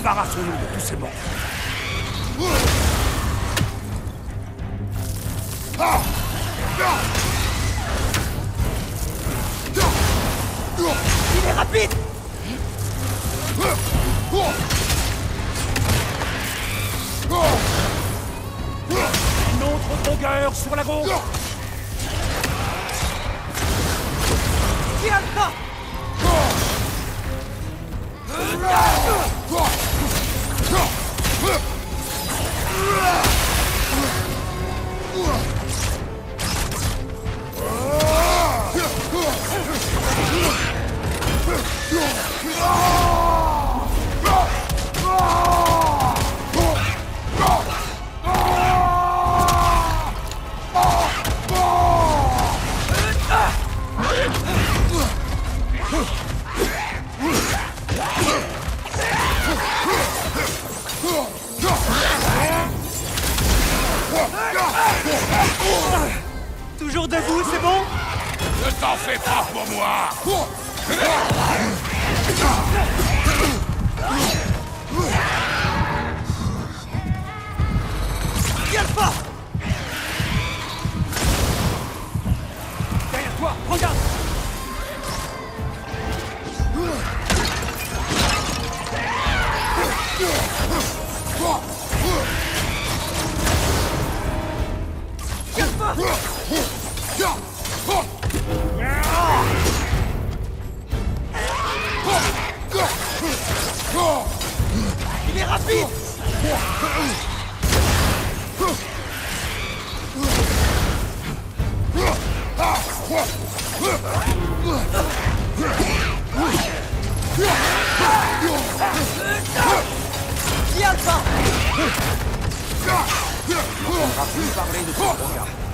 Débarrassons-nous de tous ces morts. Il est rapide! Une autre longueur sur la gauche. Qui Alpha? Toujours debout, c'est bon? Ne t'en fais pas pour moi. Alpha! Derrière toi, regarde. Il est rapide! Qui Alpha? On n'aura plus parlé de ce regard.